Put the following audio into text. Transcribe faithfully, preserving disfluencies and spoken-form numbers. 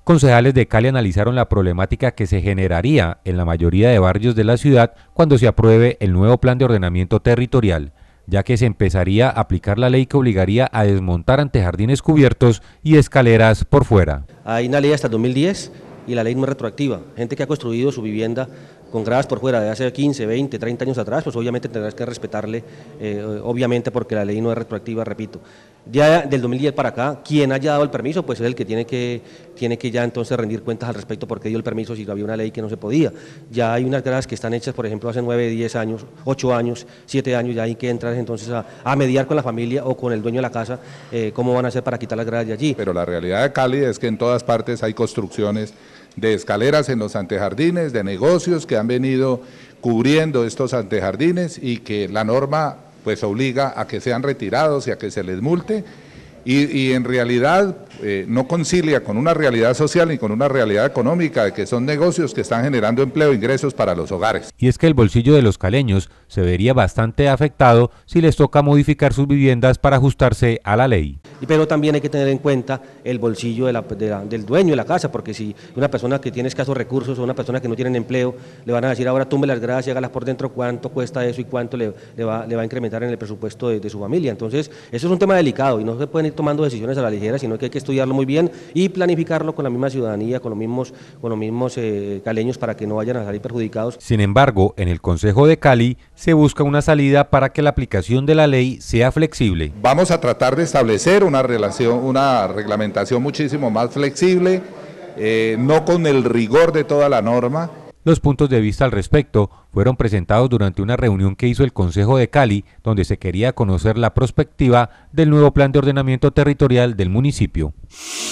Concejales de Cali analizaron la problemática que se generaría en la mayoría de barrios de la ciudad cuando se apruebe el nuevo plan de ordenamiento territorial, ya que se empezaría a aplicar la ley que obligaría a desmontar antejardines cubiertos y escaleras por fuera. Hay una ley hasta el dos mil diez y la ley no es retroactiva. Gente que ha construido su vivienda con gradas por fuera de hace quince, veinte, treinta años atrás, pues obviamente tendrás que respetarle, eh, obviamente porque la ley no es retroactiva, repito. Ya del dos mil diez para acá, quien haya dado el permiso, pues es el que tiene que, tiene que ya entonces rendir cuentas al respecto porque dio el permiso si había una ley que no se podía. Ya hay unas gradas que están hechas, por ejemplo, hace nueve, diez años, ocho años, siete años, ya hay que entrar entonces a, a mediar con la familia o con el dueño de la casa, eh, cómo van a hacer para quitar las gradas de allí. Pero la realidad de Cali es que en todas partes hay construcciones de escaleras en los antejardines, de negocios que han venido cubriendo estos antejardines y que la norma pues obliga a que sean retirados y a que se les multe y, y en realidad eh, no concilia con una realidad social ni con una realidad económica de que son negocios que están generando empleo e ingresos para los hogares. Y es que el bolsillo de los caleños se vería bastante afectado si les toca modificar sus viviendas para ajustarse a la ley. Pero también hay que tener en cuenta el bolsillo de la, de la, del dueño de la casa, porque si una persona que tiene escasos recursos o una persona que no tiene empleo, le van a decir ahora tumbe las gradas y hágalas por dentro, cuánto cuesta eso y cuánto le, le, va, le va a incrementar en el presupuesto de, de su familia. Entonces, eso es un tema delicado y no se pueden ir tomando decisiones a la ligera, sino que hay que estudiarlo muy bien y planificarlo con la misma ciudadanía, con los mismos, con los mismos eh, caleños para que no vayan a salir perjudicados. Sin embargo, en el Consejo de Cali se busca una salida para que la aplicación de la ley sea flexible. Vamos a tratar de establecer una relación, una reglamentación muchísimo más flexible, eh, no con el rigor de toda la norma. Los puntos de vista al respecto fueron presentados durante una reunión que hizo el Consejo de Cali, donde se quería conocer la perspectiva del nuevo plan de ordenamiento territorial del municipio.